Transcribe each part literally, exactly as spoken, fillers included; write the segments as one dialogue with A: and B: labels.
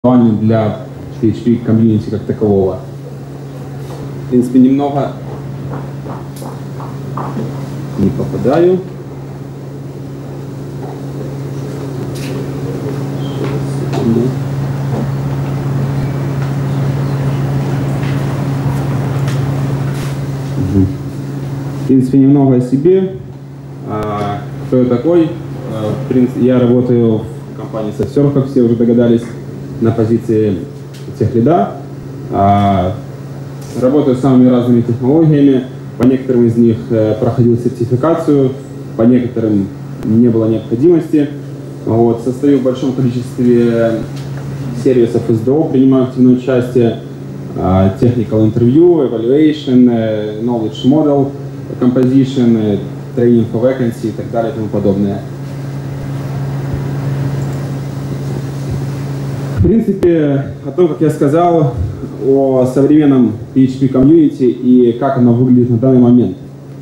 A: для пи эйч пи комьюнити как такового. В принципе, немного не попадаю. В принципе, немного о себе. А, кто я такой? А, в принципе, я работаю в компании SoftServe, как все уже догадались, на позиции техлида. А, работаю с самыми разными технологиями. По некоторым из них проходил сертификацию, по некоторым не было необходимости. Вот, состою в большом количестве сервисов эс ди о, принимаю активное участие. Technical interview, evaluation, knowledge model, composition, training for vacancy и так далее и тому подобное. В принципе, о том, как я сказал, о современном пи эйч пи комьюнити и как оно выглядит на данный момент.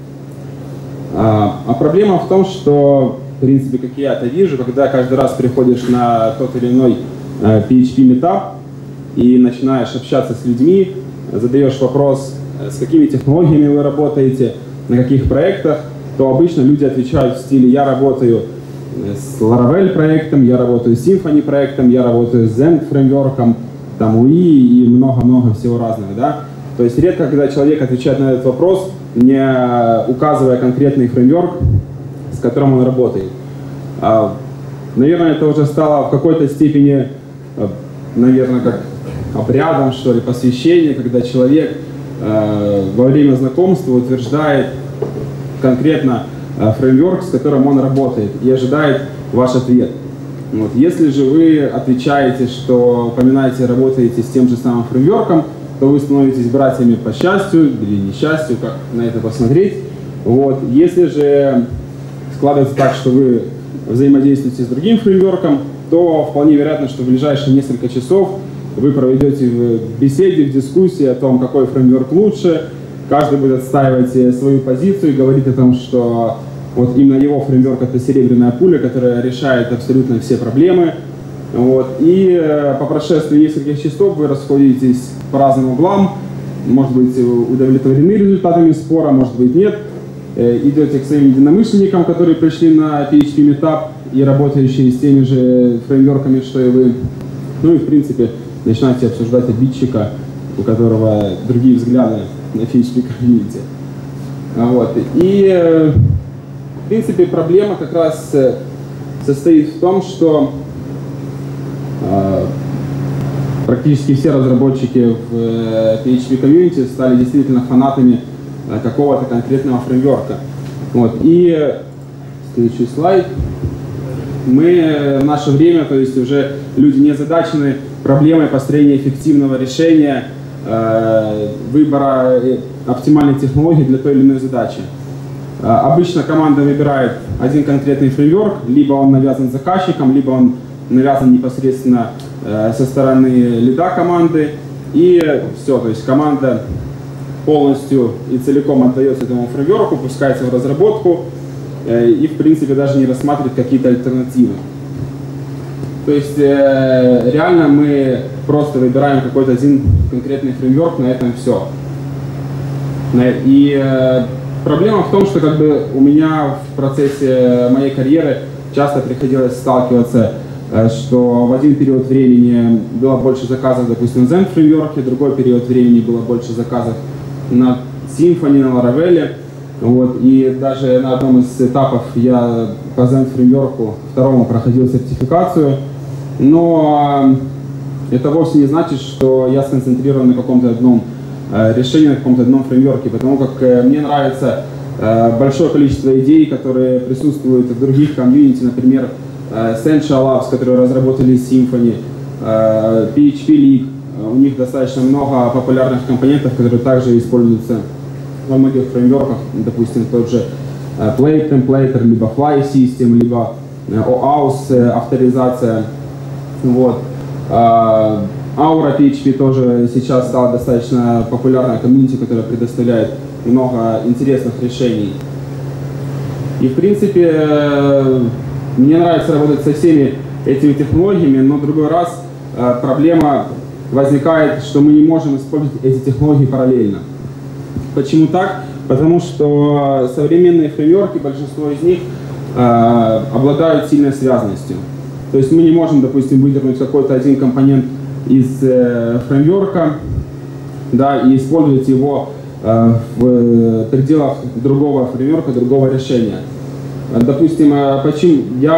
A: А, а проблема в том, что, в принципе, как я это вижу, когда каждый раз приходишь на тот или иной пи эйч пи метап и начинаешь общаться с людьми, задаешь вопрос, с какими технологиями вы работаете, на каких проектах, то обычно люди отвечают в стиле «я работаю с Laravel проектом, я работаю с Symfony проектом, я работаю с Zend фреймворком, там ю и и много-много всего разного». Да? То есть редко, когда человек отвечает на этот вопрос, не указывая конкретный фреймворк, с которым он работает. Наверное, это уже стало в какой-то степени, наверное, как обрядом, что ли, посвящение, когда человек э, во время знакомства утверждает конкретно э, фреймворк, с которым он работает, и ожидает ваш ответ. Вот. Если же вы отвечаете, что упоминаете, работаете с тем же самым фреймворком, то вы становитесь братьями по счастью или несчастью, как на это посмотреть. Вот. Если же складывается так, что вы взаимодействуете с другим фреймворком, то вполне вероятно, что в ближайшие несколько часов вы проведете в беседе, в дискуссии о том, какой фреймворк лучше. Каждый будет отстаивать свою позицию и говорить о том, что вот именно его фреймворк — это серебряная пуля, которая решает абсолютно все проблемы. Вот. И по прошествии нескольких часов вы расходитесь по разным углам. Может быть, удовлетворены результатами спора, может быть, нет. Идете к своим единомышленникам, которые пришли на пи эйч пи метап и работающие с теми же фреймворками, что и вы. Ну и, в принципе, начинаете обсуждать обидчика, у которого другие взгляды на пи эйч пи комьюнити. Вот. И, в принципе, проблема как раз состоит в том, что э, практически все разработчики в пи эйч пи комьюнити стали действительно фанатами какого-то конкретного фреймворка. Вот. И следующий слайд. Мы в наше время, то есть уже люди не озадачены проблемой построения эффективного решения, э, выбора оптимальной технологии для той или иной задачи. Э, обычно команда выбирает один конкретный фреймворк, либо он навязан заказчиком, либо он навязан непосредственно э, со стороны лида команды, и все, то есть команда полностью и целиком отдается этому фреймворку, пускается в разработку э, и, в принципе, даже не рассматривает какие-то альтернативы. То есть э, реально мы просто выбираем какой-то один конкретный фреймворк, на этом все. И э, проблема в том, что как бы у меня в процессе моей карьеры часто приходилось сталкиваться, э, что в один период времени было больше заказов, допустим, в Zend фреймворке, в другой период времени было больше заказов на Symfony, на Laravel. Вот. И даже на одном из этапов я по Zend фреймворку второму проходил сертификацию. Но это вовсе не значит, что я сконцентрирован на каком-то одном э, решении, на каком-то одном фреймворке, потому как э, мне нравится э, большое количество идей, которые присутствуют в других комьюнити, например, э, Essential Labs, которые разработали Symfony, э, пи эйч пи League. У них достаточно много популярных компонентов, которые также используются во многих фреймворках, допустим, тот же э, Plate Templater, либо Fly System, либо э, о аус э, авторизация. Вот. Aura пи эйч пи тоже сейчас стала достаточно популярной комьюнити, которая предоставляет много интересных решений. И, в принципе, мне нравится работать со всеми этими технологиями, но в другой раз э, проблема возникает, что мы не можем использовать эти технологии параллельно. Почему так? Потому что современные фреймворки, большинство из них э, обладают сильной связанностью. То есть мы не можем, допустим, выдернуть какой-то один компонент из э, фреймворка, да, и использовать его э, в пределах другого фреймворка, другого решения. Допустим, почему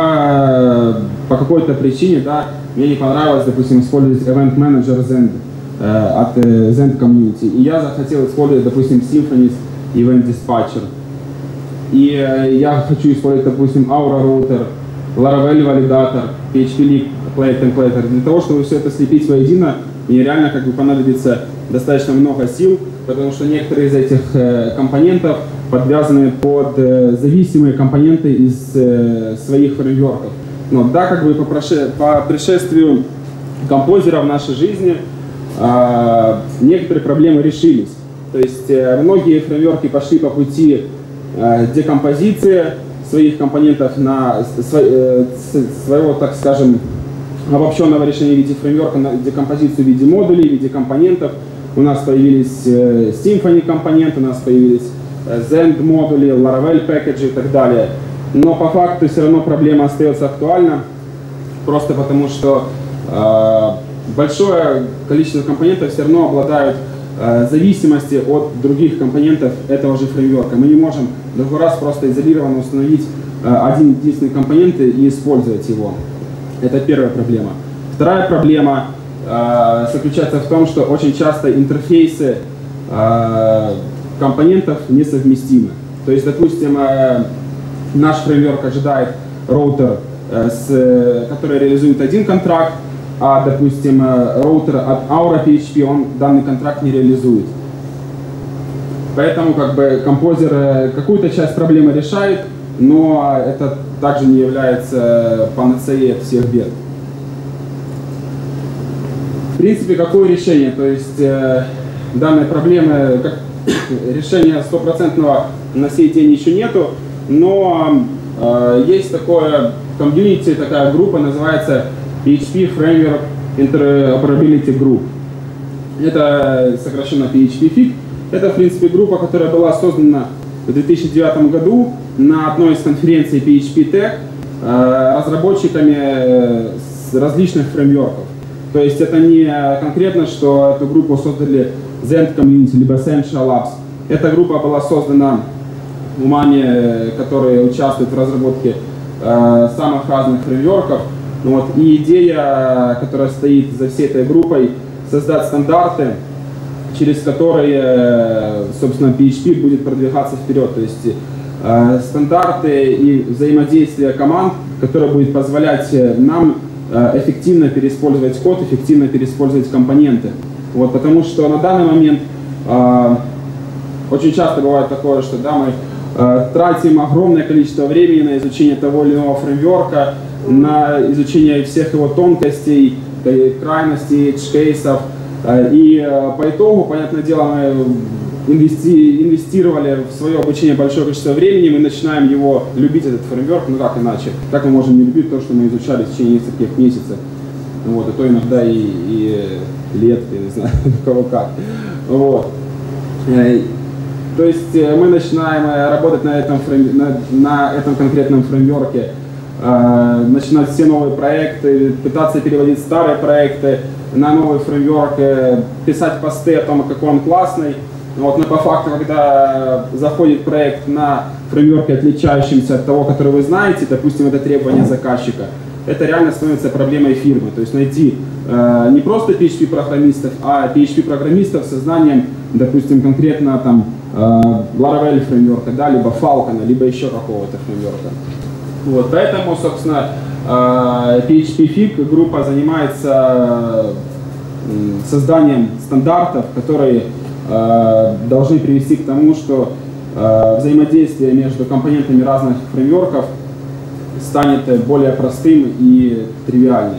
A: я по какой-то причине, да, мне не понравилось, допустим, использовать Event Manager Zend э, от э, Zend Community, и я захотел использовать, допустим, Symfony Event Dispatcher. И э, я хочу использовать, допустим, Aura Router, Laravel Validator, пи эйч пи Link Plate Templater. Для того, чтобы все это слепить воедино, мне реально как бы понадобится достаточно много сил, потому что некоторые из этих э, компонентов подвязаны под э, зависимые компоненты из э, своих фреймворков. Но да, как бы по, проше, по пришествию композера в нашей жизни э, некоторые проблемы решились. То есть э, многие фреймворки пошли по пути э, декомпозиции своих компонентов на сво, э, своего, так скажем, обобщенного решения в виде фреймворка на декомпозицию в виде модулей, в виде компонентов. У нас появились э, Symfony компоненты, у нас появились э, Zend модули, Laravel пэкэджи и так далее. Но по факту все равно проблема остается актуальна, просто потому что э, большое количество компонентов все равно обладают э, зависимости от других компонентов этого же фреймворка. Мы не можем в другой раз просто изолированно установить э, один единственный компонент и использовать его. Это первая проблема. Вторая проблема э, заключается в том, что очень часто интерфейсы э, компонентов несовместимы. То есть, допустим, э, наш фреймворк ожидает роутер, э, с, который реализует один контракт, а, допустим, э, роутер от Aura пи эйч пи, он данный контракт не реализует. Поэтому как бы композер э, какую-то часть проблемы решает, но это также не является панацеей от всех бед. В принципе, какое решение? То есть э, данной проблемы, как, решения стопроцентного на сей день еще нету, но э, есть такое комьюнити, такая группа, называется пи эйч пи Framework Interoperability Group. Это сокращенно пи эйч пи эф ай си. Это, в принципе, группа, которая была создана в две тысячи девятом году на одной из конференций пи эйч пи Tech э, разработчиками с различных фреймворков. То есть это не конкретно, что эту группу создали Zend Community либо Essential Labs. Эта группа была создана умами, которые участвуют в разработке э, самых разных фреймворков. Вот. И идея, которая стоит за всей этой группой, создать стандарты, через которые, собственно, пи эйч пи будет продвигаться вперед. То есть э, стандарты и взаимодействие команд, которое будет позволять нам э, эффективно переиспользовать код, эффективно переиспользовать компоненты. Вот, потому что на данный момент э, очень часто бывает такое, что да, мы э, тратим огромное количество времени на изучение того или иного фреймворка, на изучение всех его тонкостей, крайностей, эдж-кейсов. И по итогу, понятное дело, мы инвести, инвестировали в свое обучение большое количество времени, мы начинаем его любить, этот фреймворк, ну как иначе? Как мы можем не любить то, что мы изучали в течение нескольких месяцев, вот, а то иногда и, и лет, я не знаю, у кого как. Вот. То есть мы начинаем работать на этом, фрейм, на, на этом конкретном фреймворке, начинать все новые проекты, пытаться переводить старые проекты на новый фреймворк, писать посты о том, какой он классный. Вот, но по факту, когда заходит проект на фреймворке, отличающемся от того, который вы знаете, допустим, это требование заказчика, это реально становится проблемой фирмы. То есть найти э, не просто пи эйч пи-программистов, а пи эйч пи-программистов со знанием, допустим, конкретно там э, Laravel фреймворка, да, либо Falcon, либо еще какого-то фреймворка. Вот, поэтому, собственно, пи эйч пи эф ай си группа занимается созданием стандартов, которые должны привести к тому, что взаимодействие между компонентами разных фреймворков станет более простым и тривиальным.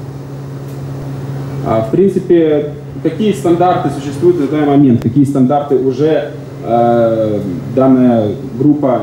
A: В принципе, какие стандарты существуют на данный момент, какие стандарты уже данная группа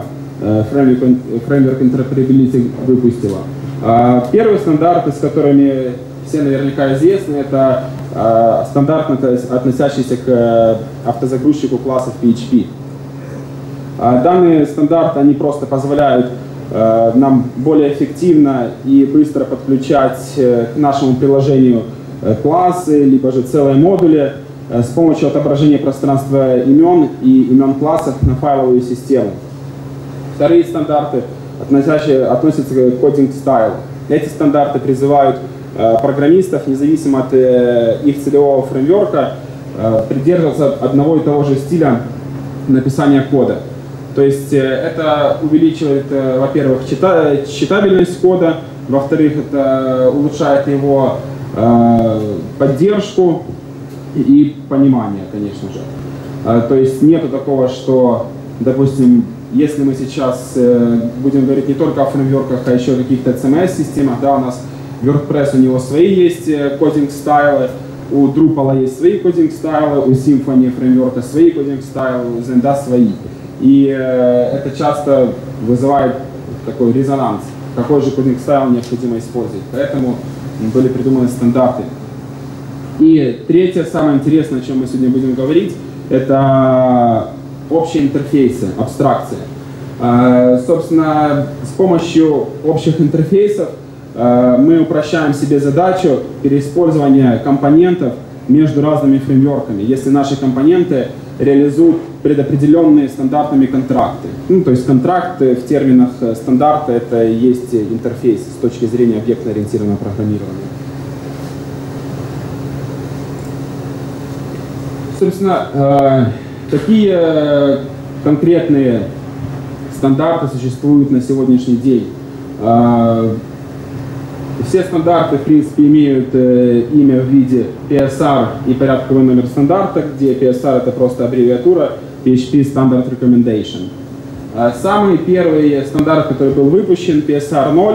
A: Framework Interoperability выпустила. Первые стандарты, с которыми все наверняка известны. Это э, стандарт, относящийся к э, автозагрузчику классов пи эйч пи. Э, данные стандарты, они просто позволяют э, нам более эффективно и быстро подключать э, к нашему приложению э, классы, либо же целые модули э, с помощью отображения пространства имен и имен классов на файловую систему. Вторые стандарты относящие, относятся к кодинг стайлу. Эти стандарты призывают э, программистов, независимо от э, их целевого фреймворка, э, придерживаться одного и того же стиля написания кода. То есть э, это увеличивает, э, во-первых, чита читабельность кода, во-вторых, это улучшает его э, поддержку и понимание, конечно же. Э, то есть нету такого, что, допустим, если мы сейчас э, будем говорить не только о фреймворках, а еще о каких-то си эм эс-системах, да, у нас WordPress, у него свои есть э, кодинг-стайлы, у Drupal есть свои кодинг-стайлы, у Symfony фреймворка свои кодинг-стайлы, у Zendas свои. И э, это часто вызывает такой резонанс, какой же кодинг-стайл необходимо использовать. Поэтому были придуманы стандарты. И третье, самое интересное, о чем мы сегодня будем говорить, это общие интерфейсы, абстракции. Собственно, с помощью общих интерфейсов мы упрощаем себе задачу переиспользования компонентов между разными фреймворками, если наши компоненты реализуют предопределенные стандартными контракты. Ну, то есть контракты в терминах стандарта — это и есть интерфейс с точки зрения объектно-ориентированного программирования. Собственно, какие конкретные стандарты существуют на сегодняшний день? Все стандарты, в принципе, имеют имя в виде пи эс ар и порядковый номер стандарта, где пи эс ар — это просто аббревиатура пи эйч пи Standard Recommendation. Самый первый стандарт, который был выпущен, пи эс ар ноль,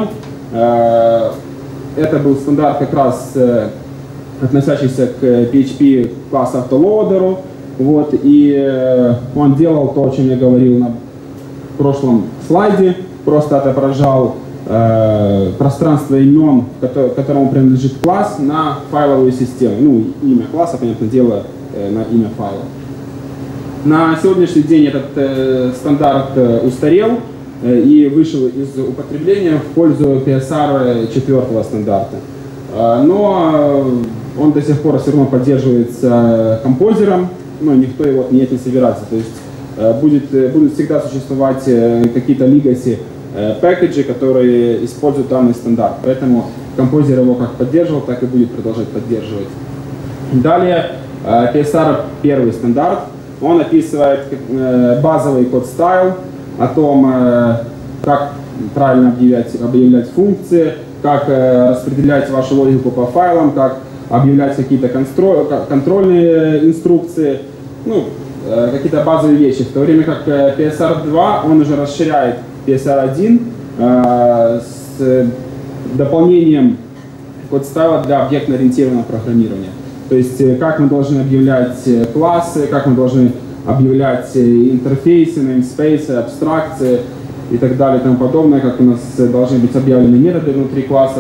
A: это был стандарт как раз относящийся к пи эйч пи класс автолоадеру. Вот, и он делал то, о чем я говорил на прошлом слайде, просто отображал э, пространство имен, которому принадлежит класс, на файловую систему. Ну, имя класса, понятное дело, э, на имя файла. На сегодняшний день этот э, стандарт э, устарел э, и вышел из употребления в пользу пи эс ар четвертого стандарта. Э, но он до сих пор все равно поддерживается композером, но никто его отменять не собирается. То есть э, будет, э, будут всегда существовать э, какие-то legacy э, пакеджи, которые используют данный стандарт. Поэтому композер его как поддерживал, так и будет продолжать поддерживать. Далее э, пи эс ар первый стандарт. Он описывает э, базовый код-стайл, о том, э, как правильно объявлять, объявлять функции, как э, распределять вашу логику по файлам, как объявлять какие-то контрольные инструкции, ну, э, какие-то базовые вещи. В то время как э, пи эс ар два, он уже расширяет пи эс ар один э, с дополнением код-стайла для объектно-ориентированного программирования. То есть, э, как мы должны объявлять классы, как мы должны объявлять интерфейсы, namespace, абстракции и так далее и тому подобное, как у нас должны быть объявлены методы внутри классов.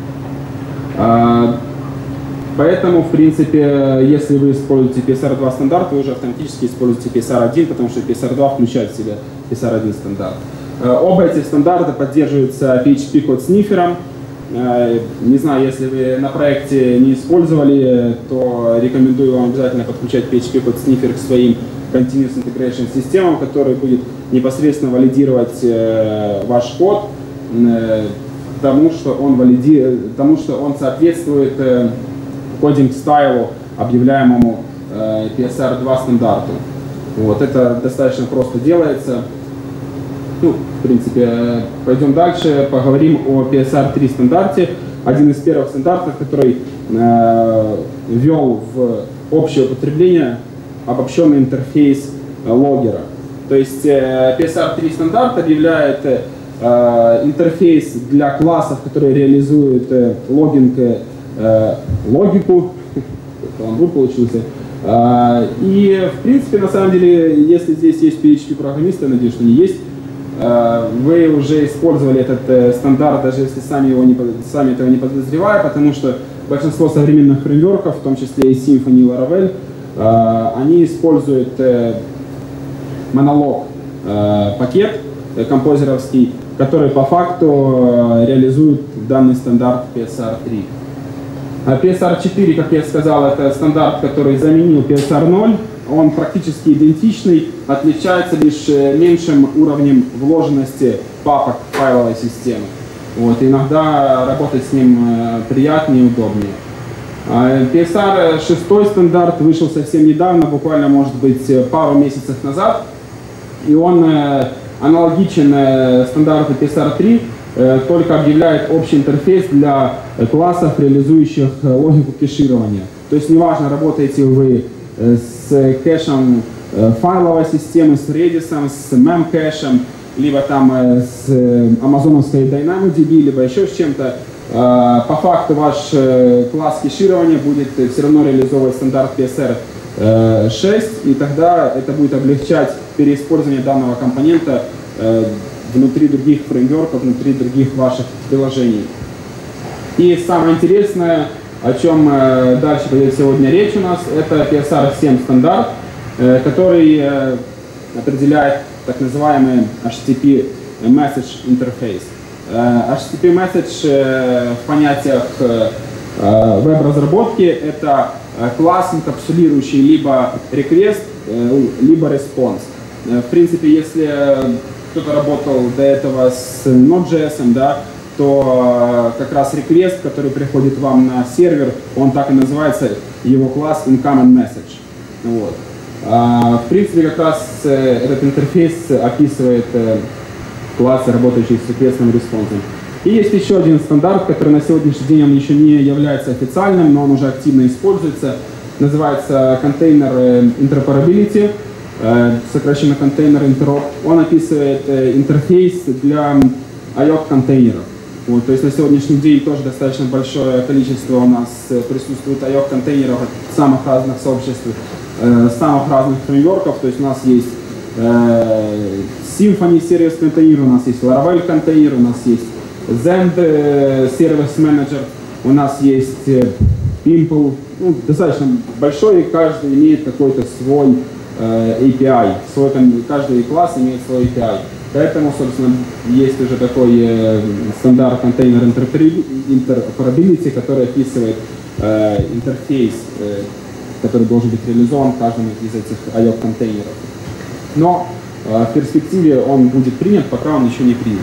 A: Поэтому, в принципе, если вы используете пи эс ар два стандарт, вы уже автоматически используете пи эс ар один, потому что пи эс ар два включает в себя пи эс ар один стандарт. Оба этих стандарта поддерживаются пи эйч пи код-снифером. Не знаю, если вы на проекте не использовали, то рекомендую вам обязательно подключать пи эйч пи код-снифер к своим Continuous Integration системам, который будет непосредственно валидировать ваш код, тому, что он, валиди... тому, что он соответствует кодинг-стайлу, объявляемому э, пи эс ар два стандарту. Вот, это достаточно просто делается. Ну, в принципе, пойдем дальше, поговорим о пи эс ар три стандарте. Один из первых стандартов, который э, ввел в общее употребление обобщенный интерфейс э, логера. То есть э, пи эс ар три стандарт объявляет э, интерфейс для классов, которые реализуют э, логинг э, логику, каламбур получился. Э, и, в принципе, на самом деле, если здесь есть пи эйч пи-программисты, я надеюсь, что они есть, э, вы уже использовали этот э, стандарт, даже если сами, его не, сами этого не подозревая, потому что большинство современных фреймворков, в том числе и Symfony и Laravel, э, они используют э, монолог э, пакет э, композеровский, который по факту э, реализует данный стандарт пи эс ар три. А пи эс ар четыре, как я сказал, это стандарт, который заменил пи эс ар ноль. Он практически идентичный, отличается лишь меньшим уровнем вложенности папок файловой системы. Вот, иногда работать с ним приятнее и удобнее. пи эс ар шесть стандарт вышел совсем недавно, буквально, может быть, пару месяцев назад. И он аналогичен стандарту пи эс ар три, только объявляет общий интерфейс для классов, реализующих логику кэширования. То есть неважно, работаете вы с кэшем файловой системы, с Redis, с мем-кэшем, либо там с амазоновской DynamoDB, либо еще с чем-то. По факту ваш класс кэширования будет все равно реализовывать стандарт пи эс ар шесть, и тогда это будет облегчать переиспользование данного компонента внутри других фреймворков, внутри других ваших приложений. И самое интересное, о чем дальше пойдет сегодня речь у нас, это пи эс ар семь стандарт, который определяет так называемый эйч ти ти пи Message Interface. эйч ти ти пи Message в понятиях веб-разработки — это класс, инкапсулирующий либо request, либо response. В принципе, если кто-то работал до этого с Node.js, да, то как раз request, который приходит вам на сервер, он так и называется, его класс Incoming Message. Вот. А, в принципе, как раз этот интерфейс описывает классы, работающие с реквестным респонсом. И есть еще один стандарт, который на сегодняшний день он еще не является официальным, но он уже активно используется. Называется Container Interoperability, сокращенно Container Interop. Он описывает интерфейс для ай о контейнеров. Вот, то есть на сегодняшний день тоже достаточно большое количество у нас присутствует ай о контейнеров от самых разных сообществ, э, самых разных фреймворков. То есть у нас есть э, Symfony Service контейнер, у нас есть Laravel контейнер, у нас есть Zend Service Manager, у нас есть Pimple. Ну, достаточно большой, и каждый имеет какой-то свой э, эй пи ай. Свой, каждый класс имеет свой эй пи ай. Поэтому, собственно, есть уже такой э, стандарт Container Interoperability, который описывает э, интерфейс, э, который должен быть реализован в каждом из этих ай о контейнеров. Но э, в перспективе он будет принят, пока он еще не принят.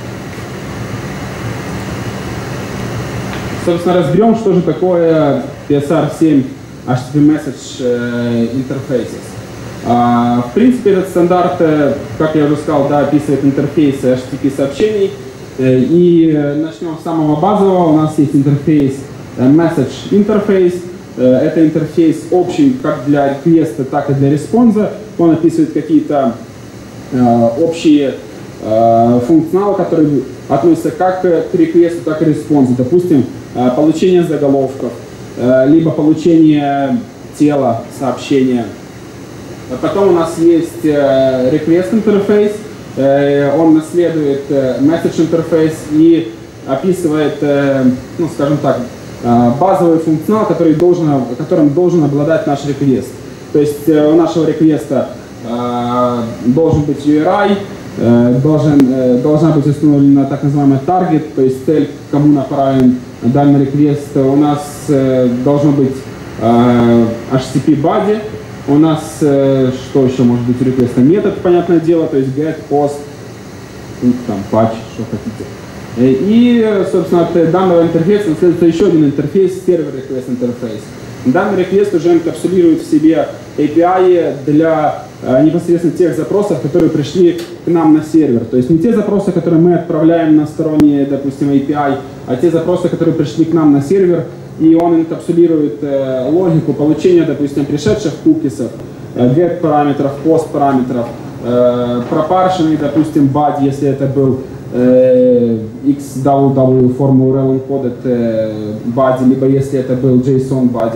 A: Собственно, разберем, что же такое пи эс ар семь эйч ти ти пи Message Interfaces. Uh, в принципе, этот стандарт, как я уже сказал, да, описывает интерфейсы эйч ти ти пи сообщений. И начнем с самого базового. У нас есть интерфейс Message Interface. Это интерфейс общий как для реквеста, так и для респонса. Он описывает какие-то uh, общие uh, функционалы, которые относятся как к реквесту, так и к респонсу. Допустим, uh, получение заголовков, uh, либо получение тела сообщения. Потом у нас есть э, request интерфейс, э, он наследует э, message интерфейс и описывает, э, ну, скажем так, э, базовый функционал, который должен, которым должен обладать наш request. То есть э, у нашего реквеста э, должен быть ю ар ай, э, должен, э, должна быть установлена так называемая target, то есть цель, кому направлен данный реквест. У нас э, должно быть э, эйч ти ти пи body. У нас, э, что еще может быть у реквеста? Метод, понятное дело, то есть get, post, там, patch, что хотите. И, собственно, от данного интерфейса наследуется еще один интерфейс, сервер request интерфейс. Данный request уже инкапсулирует в себе эй пи ай для э, непосредственно тех запросов, которые пришли к нам на сервер. То есть не те запросы, которые мы отправляем на сторонние, допустим, эй пи ай, а те запросы, которые пришли к нам на сервер. И он инкапсулирует э, логику получения, допустим, пришедших кукисов, э, get параметров, post параметров, э, пропаршенный, допустим, body, если это был э, икс дабл ю дабл ю форму rel encoded э, body, либо если это был JSON body.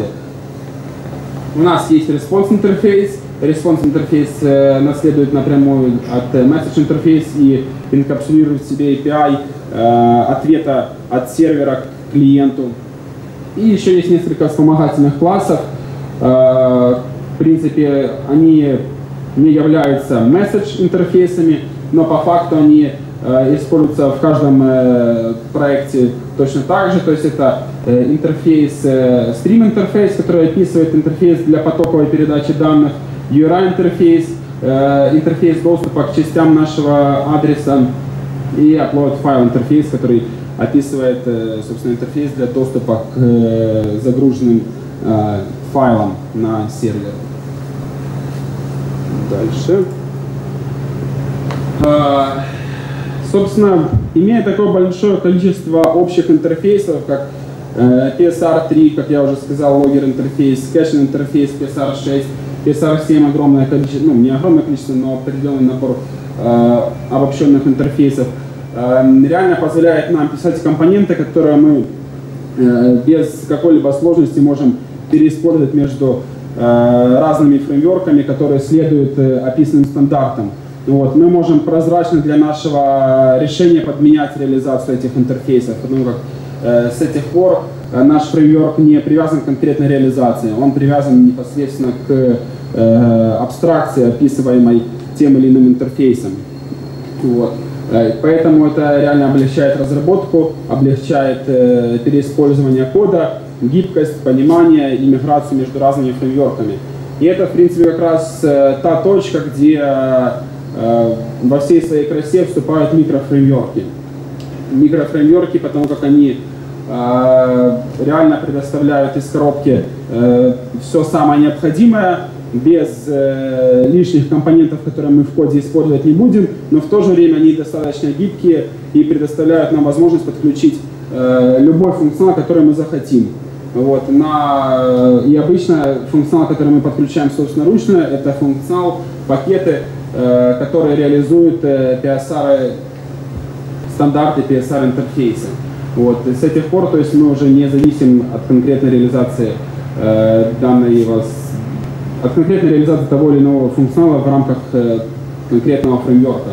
A: У нас есть response интерфейс. Response интерфейс э, наследует напрямую от э, message интерфейс и инкапсулирует в себе эй пи ай э, ответа от сервера к клиенту. И еще есть несколько вспомогательных классов. В принципе, они не являются месседж-интерфейсами, но по факту они используются в каждом проекте точно так же. То есть это интерфейс, стрим-интерфейс, который описывает интерфейс для потоковой передачи данных, ю ар ай-интерфейс, интерфейс доступа к частям нашего адреса и upload файл интерфейс, который описывает, собственно, интерфейс для доступа к загруженным файлам на сервер. Дальше. Собственно, имея такое большое количество общих интерфейсов, как пи эс ар три, как я уже сказал, логер интерфейс, кэшен интерфейс, пи эс ар шесть, пи эс ар семь, огромное количество, ну не огромное количество, но определенный набор э, обобщенных интерфейсов, э, реально позволяет нам писать компоненты, которые мы э, без какой-либо сложности можем переиспользовать между э, разными фреймворками, которые следуют э, описанным стандартам. Вот. Мы можем прозрачно для нашего решения подменять реализацию этих интерфейсов, потому как э, с этих пор э, наш фреймворк не привязан к конкретной реализации, он привязан непосредственно к э, абстракции, описываемой тем или иным интерфейсом. Вот. Э, поэтому это реально облегчает разработку, облегчает э, переиспользование кода, гибкость, понимание и миграцию между разными фреймворками. И это, в принципе, как раз э, та точка, где во всей своей красе вступают микрофреймворки. Микрофреймворки, потому как они э, реально предоставляют из коробки э, все самое необходимое, без э, лишних компонентов, которые мы в коде использовать не будем, но в то же время они достаточно гибкие и предоставляют нам возможность подключить э, любой функционал, который мы захотим. Вот, на, и обычно функционал, который мы подключаем собственноручно, это функционал, пакеты, которые реализуют пи эс ар, стандарты пи эс ар интерфейса. Вот. И с этих пор, то есть, мы уже не зависим от конкретной реализации э, данной вас, от конкретной реализации того или иного функционала в рамках э, конкретного фреймворка.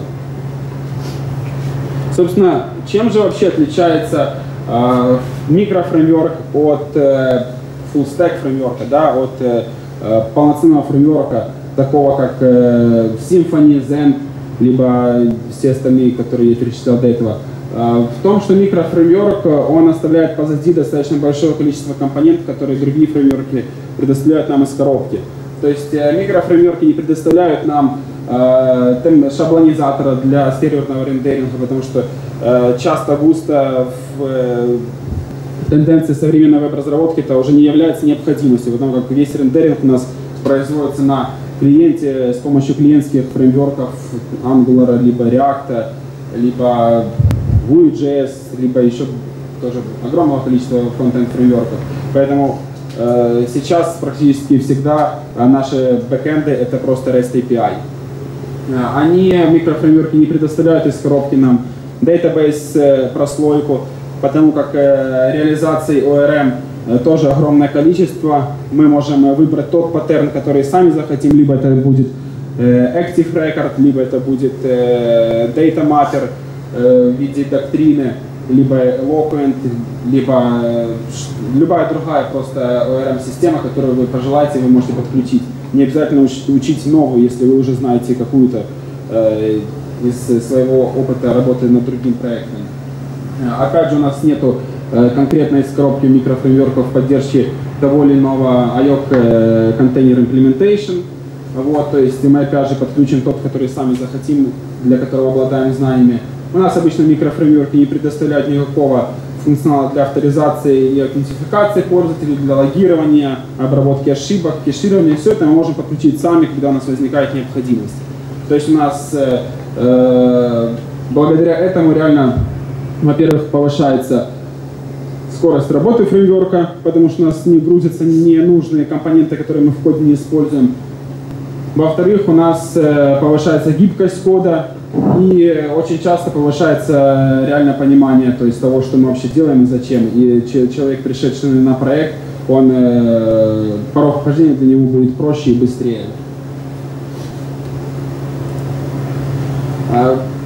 A: Собственно, чем же вообще отличается э, микрофреймворк от э, full stack фреймворка, да, от э, полноценного фреймворка, такого как э, Symfony, Zend, либо все остальные, которые я перечислял до этого, э, в том, что микрофреймворк, он оставляет позади достаточно большое количество компонентов, которые другие фреймворки предоставляют нам из коробки. То есть э, микрофреймворки не предоставляют нам э, шаблонизатора для серверного рендеринга, потому что э, часто густо в э, тенденции современной веб-разработки это уже не является необходимостью, потому как весь рендеринг у нас производится на клиенте с помощью клиентских фреймворков Angular, либо React, либо Vue.js, либо еще тоже огромного количества фронтенд фреймворков. Поэтому э, сейчас практически всегда наши бэкэнды это просто REST эй пи ай. Они, микрофреймворки, не предоставляют из коробки нам database прослойку, потому как э, реализации о эр эм тоже огромное количество. Мы можем выбрать тот паттерн, который сами захотим, либо это будет Active Record, либо это будет Data Matter в виде доктрины, либо Eloquent, либо любая другая просто о эр эм-система, которую вы пожелаете, вы можете подключить. Не обязательно учить новую, если вы уже знаете какую-то из своего опыта работы над другим проектом. Опять же, у нас нету конкретно из коробки микрофреймворков поддержки того или иного ай о си Container Implementation. Вот, то есть мы опять же подключим тот, который сами захотим, для которого обладаем знаниями. У нас обычно микрофреймворки не предоставляют никакого функционала для авторизации и аутентификации пользователей, для логирования, обработки ошибок, кеширования. Все это мы можем подключить сами, когда у нас возникает необходимость. То есть у нас э, э, благодаря этому реально, во-первых, повышается скорость работы фреймворка, потому что у нас не грузятся ненужные компоненты, которые мы в коде не используем. Во-вторых, у нас э, повышается гибкость кода и очень часто повышается реальное понимание, то есть того, что мы вообще делаем и зачем. И человек, пришедший на проект, он, э, порог вхождения для него будет проще и быстрее. В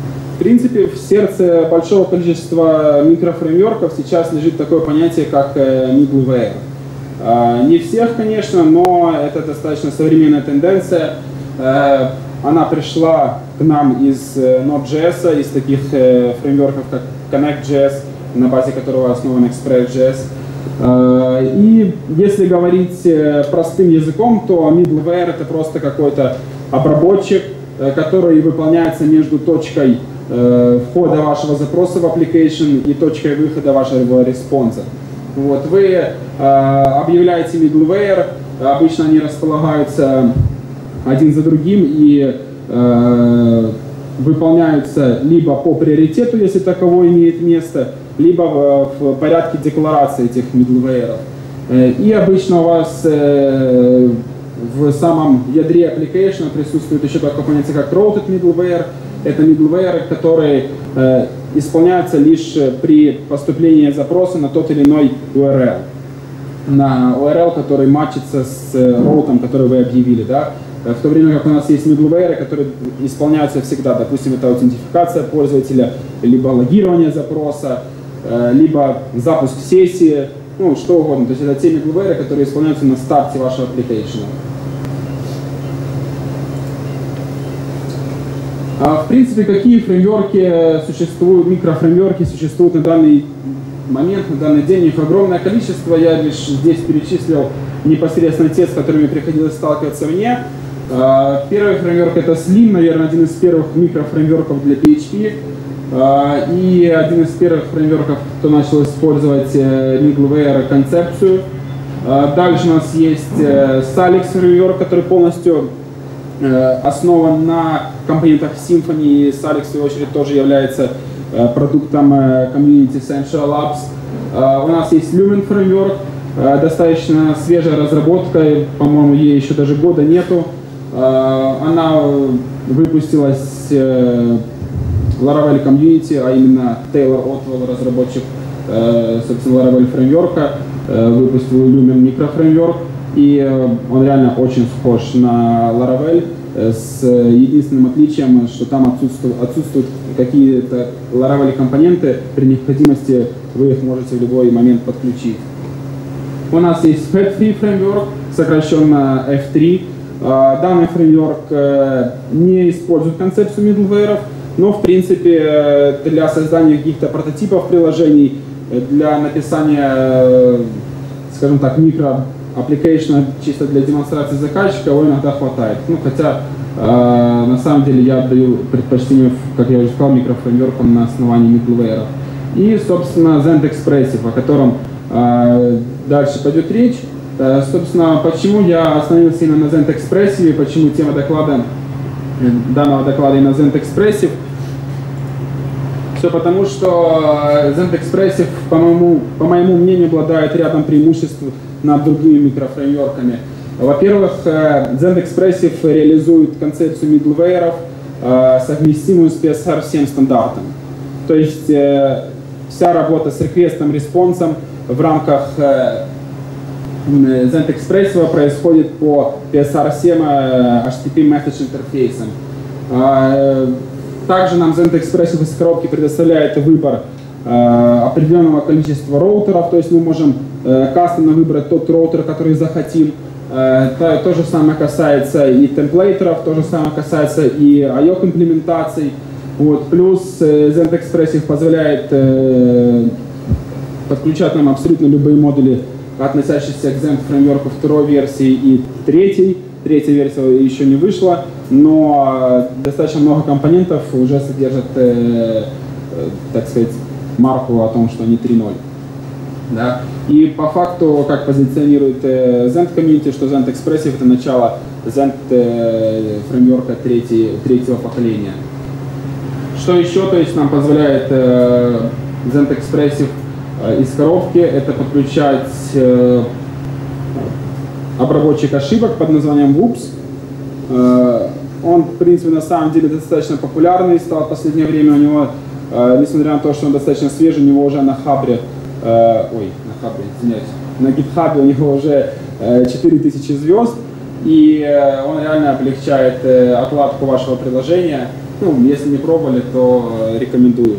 A: принципе, в сердце большого количества микрофреймворков сейчас лежит такое понятие, как middleware. Не всех, конечно, но это достаточно современная тенденция. Она пришла к нам из Node.js, из таких фреймворков, как Connect.js, на базе которого основан Express.js. И если говорить простым языком, то middleware — это просто какой-то обработчик, который выполняется между точкой входа вашего запроса в application и точкой выхода вашего респонса. Вот, вы э, объявляете middleware, обычно они располагаются один за другим и э, выполняются либо по приоритету, если таковой имеет место, либо в, в порядке декларации этих middleware. Э, и обычно у вас э, в самом ядре application присутствует еще такое понятие, как routed middleware. Это middleware, которые э, исполняются лишь при поступлении запроса на тот или иной ю ар эл. На ю ар эл, который матчится с роутом, который вы объявили. Да? В то время как у нас есть middleware, которые исполняются всегда. Допустим, это аутентификация пользователя, либо логирование запроса, э, либо запуск сессии, ну что угодно. То есть это те middleware, которые исполняются на старте вашего application. В принципе, какие фреймворки существуют, микрофреймворки существуют на данный момент, на данный день, их огромное количество. Я лишь здесь перечислил непосредственно те, с которыми приходилось сталкиваться мне. Первый фреймворк — это Slim, наверное, один из первых микрофреймворков для пи эйч пи. И один из первых фреймворков, кто начал использовать middleware концепцию. Дальше у нас есть Salix фреймворк, который полностью основан на компонентах Symfony, и Salix, в свою очередь, тоже является продуктом комьюнити Essential Labs. У нас есть Lumen фреймворк, достаточно свежая разработка, по-моему, ей еще даже года нету. Она выпустилась Laravel комьюнити, а именно Taylor Otwell, разработчик, собственно, Laravel фреймворка, выпустил Lumen микрофреймворк. И он реально очень схож на Laravel, с единственным отличием, что там отсутствуют, отсутствуют какие-то Laravel компоненты, при необходимости вы их можете в любой момент подключить. У нас есть эф три фреймворк, сокращенно эф три. Данный фреймворк не использует концепцию middleware, но в принципе для создания каких-то прототипов приложений, для написания, скажем так, микро application чисто для демонстрации заказчика его иногда хватает. Ну, хотя э, на самом деле я отдаю предпочтение, как я уже сказал, микрофреймворкам на основании middleware. И, собственно, Zend Expressive, о котором э, дальше пойдет речь. Э, собственно, почему я остановился именно на Zend Expressive, почему тема доклада, данного доклада именно Zend Expressive. Все потому, что Zend Expressive, по моему, по моему мнению, обладает рядом преимуществ над другими микрофреймворками. Во-первых, Zend Expressive реализует концепцию middleware, совместимую с пи эс ар семь стандартом. То есть вся работа с реквестом, респонсом в рамках Zend Expressive происходит по пи эс ар семь эйч ти ти пи Message интерфейсом. Также нам Zend Expressive из коробки предоставляет выбор э, определенного количества роутеров, то есть мы можем э, кастомно выбрать тот роутер, который захотим. Э, то, то же самое касается и темплейтеров, то же самое касается и ай о имплементаций. Вот. Плюс э, Zend Expressive позволяет э, подключать нам абсолютно любые модули, относящиеся к Zend фреймворку второй версии и третьей. Третья версия еще не вышла, но достаточно много компонентов уже содержат, э, э, так сказать, марку о том, что они три ноль. Да? И по факту, как позиционирует э, Zend Community, что Zend Expressive — это начало Zend э, фреймворка третьей, третьего поколения. Что еще, то есть, нам позволяет э, Zend Expressive э, из коробки, это подключать э, обработчик ошибок под названием вупс. Он, в принципе, на самом деле достаточно популярный стал в последнее время. У него, несмотря на то, что он достаточно свежий, у него уже на хабре, ой, на хабре, извиняюсь, на гитхабе у него уже четыре тысячи звезд, и он реально облегчает отладку вашего приложения. Ну, если не пробовали, то рекомендую.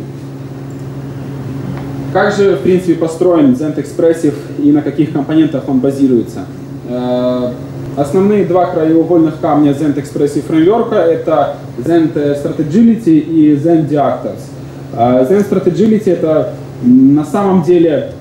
A: Как же, в принципе, построен Zend Expressive и на каких компонентах он базируется? Основные два краеугольных камня Zend Expressive Framework — это Zend Strategility и Zend Deactors. Zend Strategility — это на самом деле,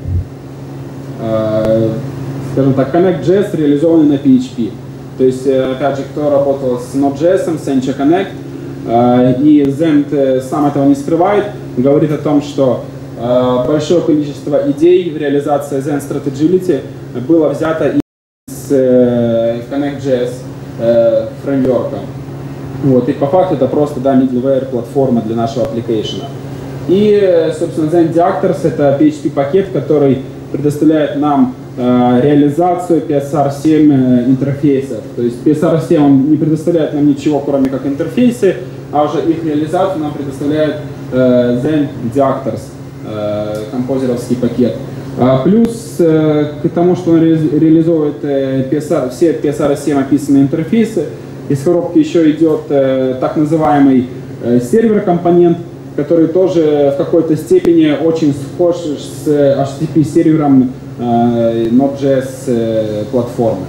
A: скажем так, Connect.js, реализованный на пи эйч пи. То есть, опять же, кто работал с Node.js, Sencha Connect, и Zend сам этого не скрывает, говорит о том, что большое количество идей в реализации Zend Strategility было взято из Connect.js фреймворка. Вот, и по факту это просто, да, middleware платформа для нашего application. И, собственно, Zend Deactors — это пи эйч пи-пакет, который предоставляет нам э, реализацию пи эс ар семь э, интерфейсов. То есть пи эс ар семь он не предоставляет нам ничего, кроме как интерфейсы, а уже их реализацию нам предоставляет э, Zend Deactors, э, композеровский пакет. А плюс э, к тому, что он ре реализовывает э, пи эс ар, все пи эс ар семь описанные интерфейсы, из коробки еще идет э, так называемый э, сервер-компонент, который тоже в какой-то степени очень схож с эйч ти ти пи-сервером э, Node.js э, платформы.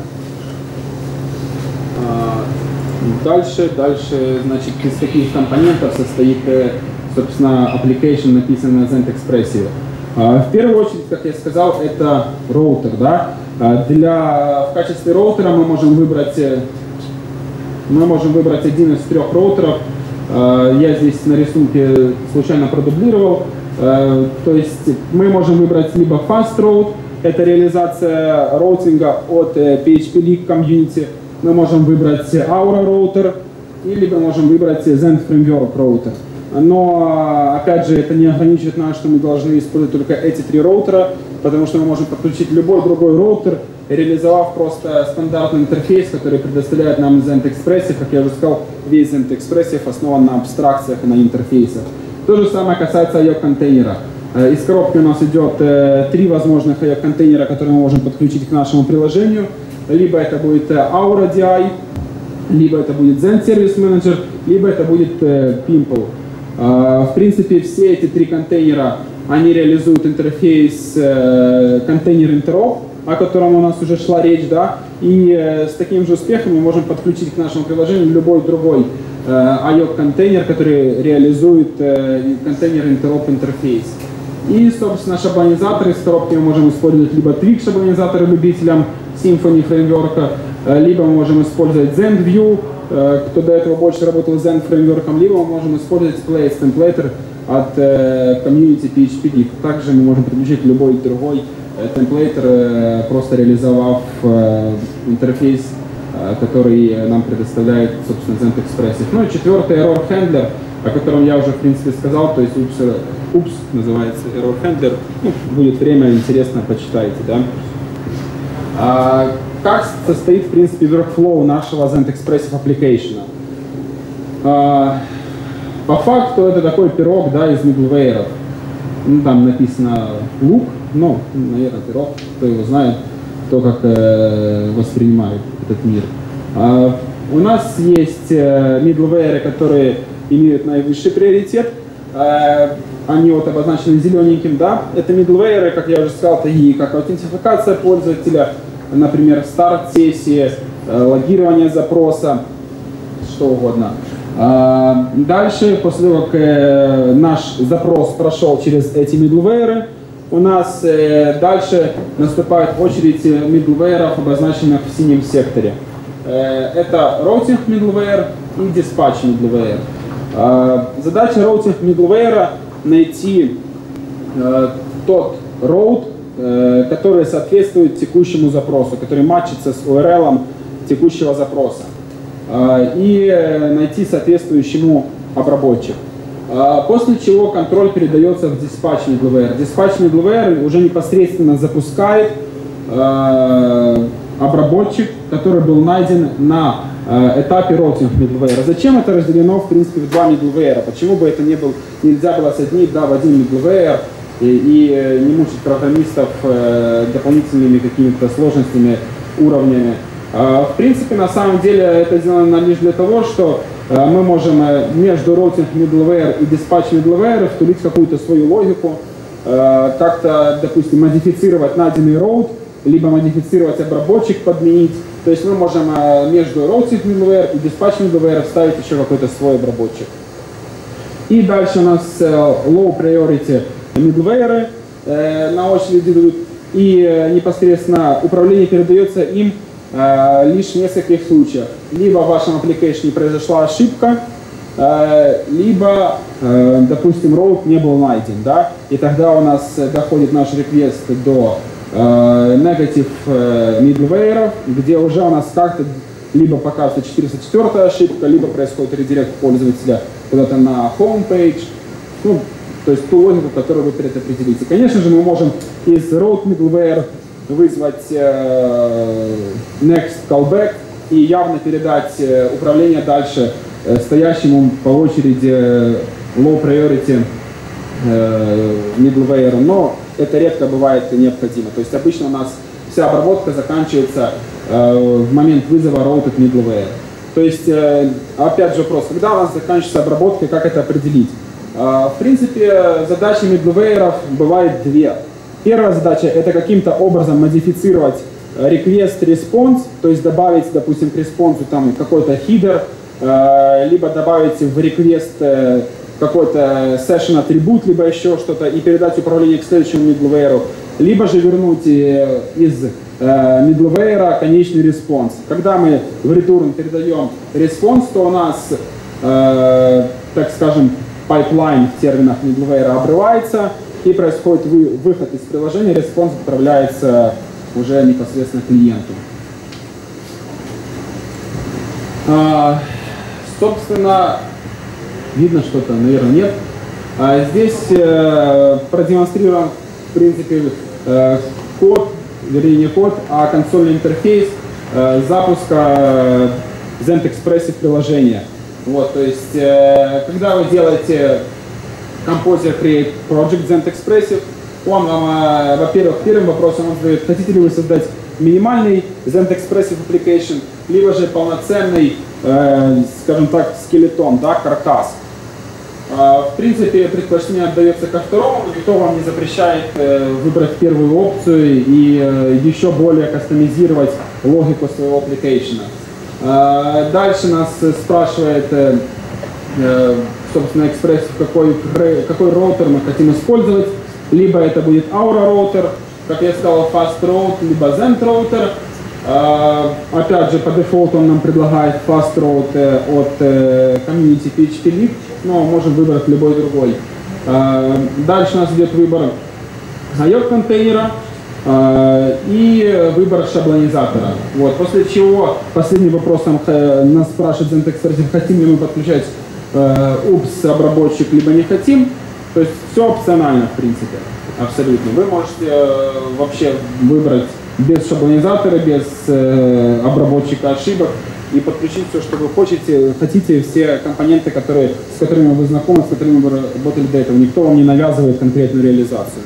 A: А, дальше, дальше, значит, из каких компонентов состоит, э, собственно, application, написанный на Zend Expressive. А, в первую очередь, как я сказал, это роутер, да? А, для, в качестве роутера мы можем выбрать, мы можем выбрать один из трех роутеров. Я здесь на рисунке случайно продублировал. То есть мы можем выбрать либо Fast Route, это реализация роутинга от пи эйч пи League Community. Мы можем выбрать Aura Router, или мы можем выбрать Zend Framework Router. Но, опять же, это не ограничивает нас, что мы должны использовать только эти три роутера, потому что мы можем подключить любой другой роутер, реализовав просто стандартный интерфейс, который предоставляет нам Zend Expressive. Как я уже сказал, весь Zend Expressive основан на абстракциях и на интерфейсах. То же самое касается ай о-контейнера. Из коробки у нас идет три возможных ай о-контейнера, которые мы можем подключить к нашему приложению. Либо это будет Aura ди ай, либо это будет Zend Service Manager, либо это будет Pimple. В принципе, все эти три контейнера, они реализуют интерфейс контейнер Interop, о котором у нас уже шла речь, да, и э, с таким же успехом мы можем подключить к нашему приложению любой другой э, ай о-контейнер, который реализует э, контейнер Interop интерфейс. И, собственно, шаблонизаторы из коробки мы можем использовать либо Twig шаблонизаторы любителям Symfony фреймворка, э, либо мы можем использовать ZendView, э, кто до этого больше работал с Zend фреймворком, либо мы можем использовать Place Templater от э, Community пи эйч пи League. Также мы можем подключить любой другой темплейтер, просто реализовав э, интерфейс, э, который нам предоставляет, собственно, Zend Expressive. Ну и четвертый error handler, о котором я уже, в принципе, сказал, то есть Oops, Oops называется error handler. Ну, будет время, интересно, почитайте, да. А, как состоит, в принципе, workflow нашего Zend Expressive application? А, по факту это такой пирог, да, из middleware. Ну, там написано loop, ну, наверное, пирог, кто его знает, кто как э, воспринимает этот мир. А, у нас есть э, middleware, которые имеют наивысший приоритет. Э, они вот обозначены зелененьким, да. Это middleware, как я уже сказал, это и как аутентификация пользователя, например, старт сессии, э, логирование запроса, что угодно. Дальше, после того, как э, наш запрос прошел через эти middleware, у нас э, дальше наступает очередь middleware, обозначенных в синем секторе. Э, это routing middleware и dispatch middleware. Э, задача routing middleware найти э, тот route, э, который соответствует текущему запросу, который матчится с ю ар эл текущего запроса, и найти соответствующему обработчик. После чего контроль передается в dispatch middleware. Dispatch middleware уже непосредственно запускает обработчик, который был найден на этапе routing middleware. Зачем это разделено, в принципе, в два middleware? Почему бы это не был, нельзя было соединить, да, в один middleware и, и не мучить программистов дополнительными какими-то сложностями, уровнями? В принципе, на самом деле это сделано лишь для того, что мы можем между routing middleware и dispatch middleware втулить какую-то свою логику, как-то, допустим, модифицировать найденный роут, либо модифицировать обработчик, подменить. То есть мы можем между routing middleware и dispatch middleware вставить еще какой-то свой обработчик. И дальше у нас low priority middleware на очереди идут. И непосредственно управление передается им э, лишь в нескольких случаях. Либо в вашем application произошла ошибка, э, либо, э, допустим, роут не был найден. Да? И тогда у нас доходит наш реквест до э, negative э, middleware, где уже у нас как-то либо показывается четыреста четвёртая ошибка, либо происходит редирект пользователя куда-то на homepage. Ну, то есть ту логику, которую вы предопределите. Конечно же, мы можем из route middleware вызвать э, next callback и явно передать э, управление дальше э, стоящему по очереди low priority э, middleware, но это редко бывает необходимо. То есть обычно у нас вся обработка заканчивается э, в момент вызова routed middleware. То есть, э, опять же вопрос, когда у нас заканчивается обработка, как это определить? В принципе, задачи middleware бывает две. Первая задача — это каким-то образом модифицировать request-response, то есть добавить, допустим, к респонсу там какой-то хидер, либо добавить в request какой-то session атрибут, либо еще что-то, и передать управление к следующему middleware, либо же вернуть из middleware конечный респонс. Когда мы в return передаем респонс, то у нас, так скажем, пайплайн в терминах middleware обрывается, и происходит вы, выход из приложения, респонс отправляется уже непосредственно клиенту. А, собственно, видно что-то, наверное, нет. А здесь э, продемонстрирован, в принципе, э, код, вернее не код, а консольный интерфейс э, запуска ZendExpressive приложения. Вот, то есть, э, когда вы делаете Composer Create Project ZendExpressive, он вам, э, во-первых, первым вопросом он задает, хотите ли вы создать минимальный ZendExpressive application, либо же полноценный, э, скажем так, скелетон, да, каркас. Э, в принципе, предпочтение отдается ко второму, но никто вам не запрещает э, выбрать первую опцию и э, еще более кастомизировать логику своего application. Дальше нас спрашивает, собственно, Express, какой, какой роутер мы хотим использовать. Либо это будет Aura роутер, как я сказал, Fast Route, либо Zend роутер. Опять же, по дефолту он нам предлагает Fast Route от Community пи эйч пи Lib, но можем выбрать любой другой. Дальше у нас идет выбор ай о контейнера и выбор шаблонизатора. Вот. После чего последним вопросом нас спрашивает ZendExpressive, хотим ли мы подключать э, упс обработчик, либо не хотим. То есть все опционально, в принципе, абсолютно. Вы можете э, вообще выбрать без шаблонизатора, без э, обработчика ошибок и подключить все, что вы хотите, хотите, все компоненты, которые, с которыми вы знакомы, с которыми вы работали до этого. Никто вам не навязывает конкретную реализацию.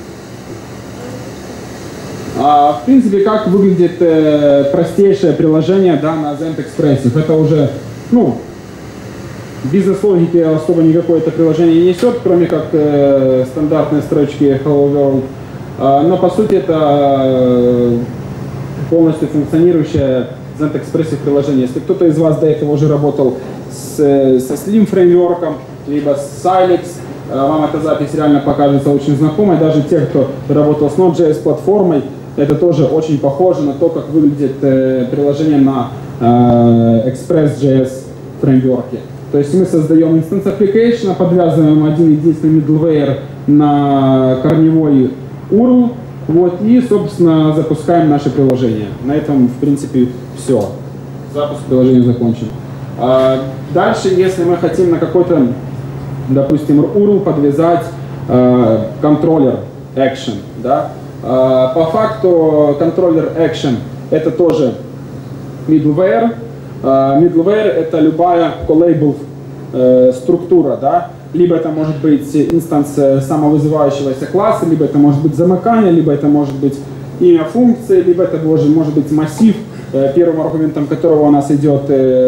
A: А, в принципе, как выглядит э, простейшее приложение, да, на ZendExpressive. Это уже, ну, бизнес-логики особо никакое это приложение не несет, кроме как э, стандартные строчки Hello World. А, но по сути это э, полностью функционирующее ZendExpressive приложение. Если кто-то из вас до этого уже работал с, со Slim фреймворком, либо с Silex, вам эта запись реально покажется очень знакомой. Даже те, кто работал с Node.js платформой, это тоже очень похоже на то, как выглядит э, приложение на э, Express.js фреймворке. То есть мы создаем instance application, подвязываем один единственный middleware на корневой ю ар эл, вот, и, собственно, запускаем наше приложение. На этом, в принципе, все. Запуск приложения закончен. А дальше, если мы хотим на какой-то, допустим, ю ар эл подвязать э, контроллер action, да, по факту контроллер action это тоже middleware. Middleware это любая collable структура, да? Либо это может быть инстанс самовызывающегося класса, либо это может быть замыкание, либо это может быть имя функции, либо это может быть массив, первым аргументом которого у нас идет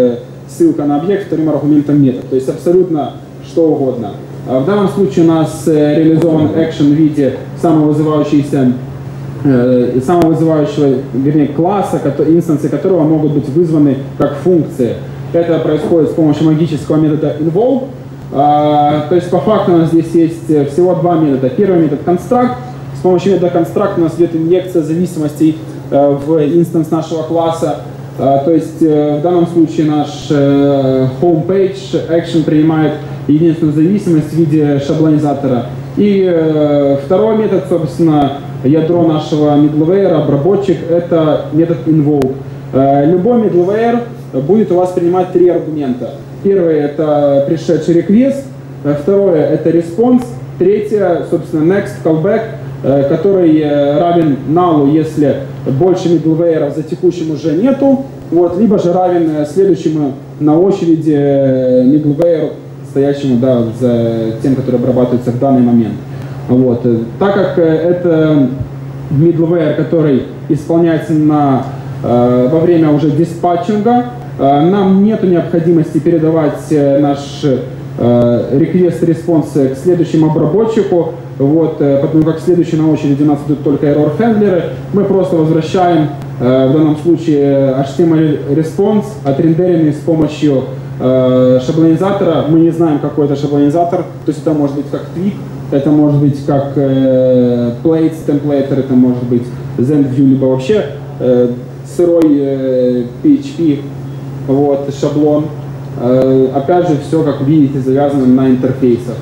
A: ссылка на объект, вторым аргументом метод. То есть абсолютно что угодно. В данном случае у нас реализован action в виде самовызывающейся, э, самовызывающего, вернее, класса, инстансы которого могут быть вызваны как функции. Это происходит с помощью магического метода involve. А, то есть по факту у нас здесь есть всего два метода. Первый метод construct. С помощью метода construct у нас идет инъекция зависимостей э, в инстанс нашего класса. А, то есть э, в данном случае наш э, homepage action принимает единственную зависимость в виде шаблонизатора. И э, второй метод, собственно, ядро нашего middleware, обработчик, это метод invoke. Э, любой middleware будет у вас принимать три аргумента. Первый — это пришедший request, второе — это response, третье, собственно, next callback, э, который равен null, если больше middleware за текущим уже нету, вот, либо же равен следующему на очереди middleware, стоящему, да, за тем, который обрабатывается в данный момент. Вот. Так как это middleware, который исполняется на, э, во время уже диспатчинга, э, нам нет необходимости передавать наш э, request-response к следующему обработчику, вот, э, потому как следующий на очереди у нас идут только error-хендлеры. Мы просто возвращаем э, в данном случае эйч ти эм эл-response, отрендеренный с помощью шаблонизатора. Мы не знаем, какой это шаблонизатор, то есть это может быть как Twig, это может быть как э, Plates, Templater, это может быть ZenView, либо вообще э, сырой э, пи эйч пи, вот, шаблон. Э, опять же, все, как видите, завязано на интерфейсах.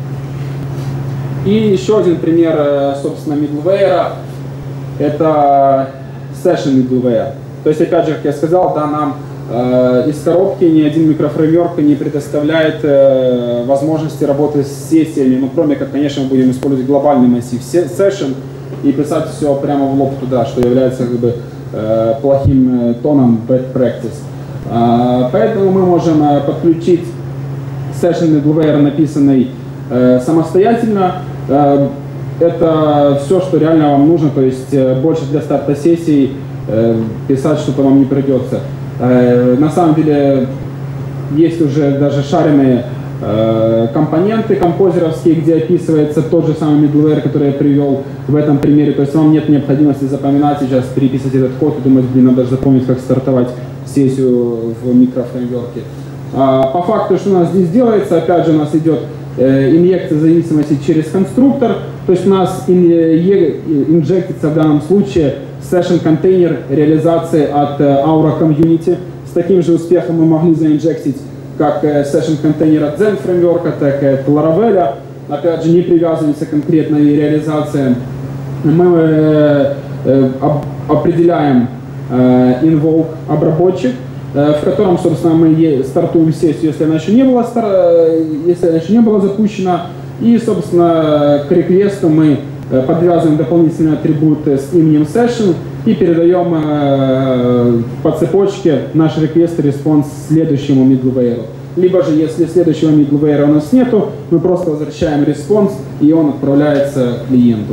A: И еще один пример, собственно, middleware, это session middleware. То есть, опять же, как я сказал, да, нам из коробки ни один микрофреймворк не предоставляет э, возможности работы с сессиями, ну, кроме как, конечно, мы будем использовать глобальный массив session и писать все прямо в лоб туда, что является как бы э, плохим э, тоном bad practice. Э, поэтому мы можем э, подключить session middleware, написанный э, самостоятельно. Э, это все, что реально вам нужно, то есть э, больше для старта сессии э, писать что-то вам не придется. На самом деле есть уже даже шаренные э, компоненты композеровские, где описывается тот же самый middleware, который я привел в этом примере. То есть вам нет необходимости запоминать сейчас, переписывать этот код и думать, блин, надо запомнить, как стартовать сессию в микрофреймворке. А, по факту, что у нас здесь делается, опять же, у нас идет э, инъекция зависимости через конструктор. То есть у нас ин, э, инжектится в данном случае session контейнер реализации от uh, Aura Community. С таким же успехом мы могли заинжектить как uh, session контейнер от Zen фреймворка, так и от Laravel. Опять же, не привязываемся к конкретной реализации. Мы uh, uh, об, определяем uh, invoke обработчик, uh, в котором, собственно, мы стартуем сессию, если она еще не была, стар... если она еще не была запущена. И, собственно, к реквесту мы подвязываем дополнительный атрибут с именем session и передаем э, по цепочке наш request response следующему middleware. Либо же, если следующего middleware у нас нету, мы просто возвращаем response, и он отправляется клиенту.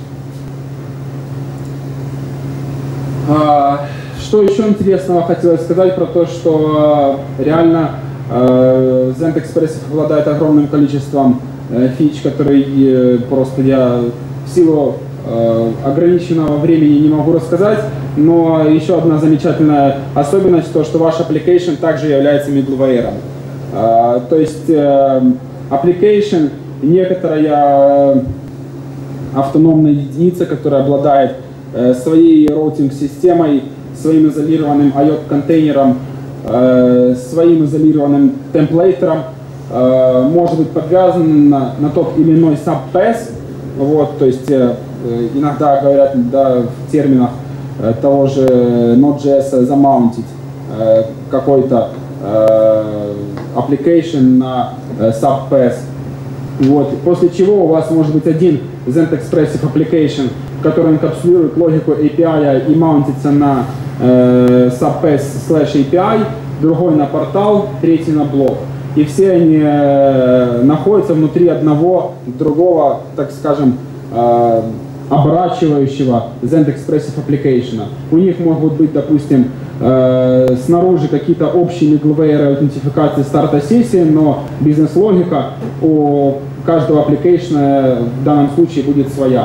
A: А, что еще интересного хотелось сказать про то, что реально э, ZendExpress обладает огромным количеством э, фич, которые э, просто я в силу э, ограниченного времени не могу рассказать, но еще одна замечательная особенность, то, что ваш application также является middleware. Э, то есть э, application некоторая автономная единица, которая обладает э, своей роутинг-системой, своим изолированным ай о ти-контейнером, э, своим изолированным темплейтером, э, может быть подвязан на, на тот или иной subpath. Вот, то есть э, иногда говорят, да, в терминах э, того же Node.js замаунтить э, какой-то э, application на э, subpath. Вот, после чего у вас может быть один ZendExpressive application, который инкапсулирует логику эй пи ай и маунтится на э, subpath slash эй пи ай, другой на портал, третий на блок. И все они э, находятся внутри одного, другого, так скажем, э, оборачивающего Zend Expressive Application. У них могут быть, допустим, э, снаружи какие-то общие middleware аутентификации старта сессии, но бизнес-логика у каждого application в данном случае будет своя.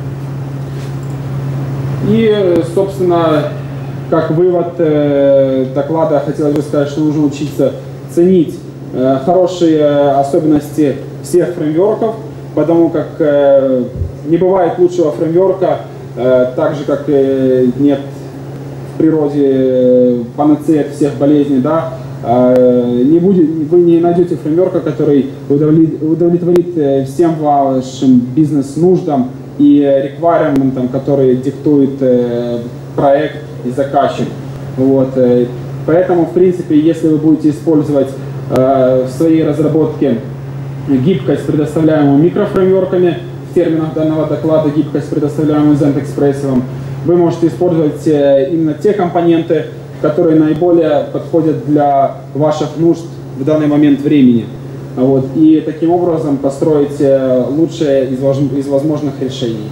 A: И, собственно, как вывод э, доклада хотелось бы сказать, что нужно учиться ценить э, хорошие особенности всех фреймворков, потому как э, не бывает лучшего фреймворка, э, так же как э, нет в природе панацеи от всех болезней, да, э, не будет, вы не найдете фреймворка, который удовлетворит, удовлетворит э, всем вашим бизнес-нуждам и реквайрментам, которые диктует э, проект и заказчик. Вот. Э, поэтому, в принципе, если вы будете использовать э, в своей разработке гибкость, предоставляемую микрофреймворками, в терминах данного доклада гибкость, предоставляемую Zend Expressive, вы можете использовать э, именно те компоненты, которые наиболее подходят для ваших нужд в данный момент времени. Вот, и таким образом построить лучшее из, из возможных решений.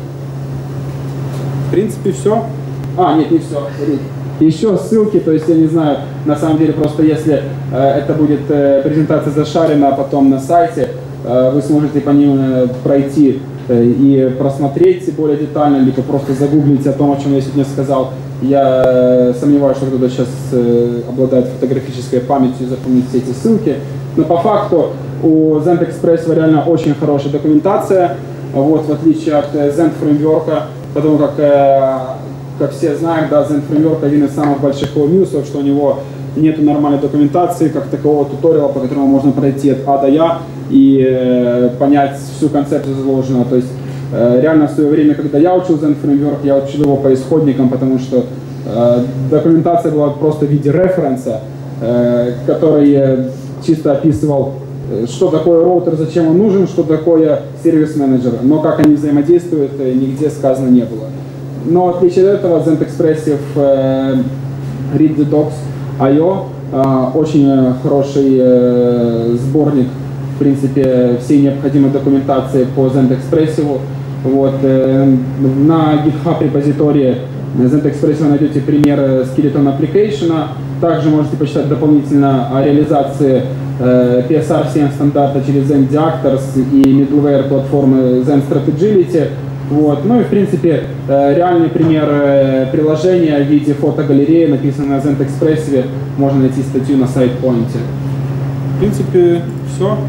A: В принципе, все. А, нет, не все. Еще ссылки, то есть я не знаю, на самом деле просто если э, это будет э, презентация зашарена, а потом на сайте, э, вы сможете по ним э, пройти э, и просмотреть более детально, либо просто загуглить о том, о чем я сегодня сказал. Я э, сомневаюсь, что кто-то сейчас э, обладает фотографической памятью и запомнит все эти ссылки. Но по факту у Zend Expressive реально очень хорошая документация, вот, в отличие от Zend фреймворка, потому как, э, как все знают, да, Zend фреймворк один из самых больших его минусов, что у него нет нормальной документации, как такового туториала, по которому можно пройти от А до Я и э, понять всю концепцию заложенного. То есть э, реально в свое время, когда я учил Zend фреймворк, я учил его по исходникам, потому что э, документация была просто в виде референса, э, который чисто описывал, что такое роутер, зачем он нужен, что такое сервис-менеджер, но как они взаимодействуют, нигде сказано не было. Но в отличие от этого, Zend Expressive э, Read the Docs точка ай о э, очень хороший э, сборник, в принципе, всей необходимой документации по Zend Expressive. Вот, э, на GitHub репозитории Zend Expressive найдете пример Skeleton Application. Также можете почитать дополнительно о реализации э, пи эс ар семь стандарта через Zend Actors и middleware платформы Zend Strategility. Вот. Ну и в принципе э, реальный пример э, приложения в виде фотогалереи, написанной на Zend Expressive, можно найти статью на SitePoint. В принципе, все.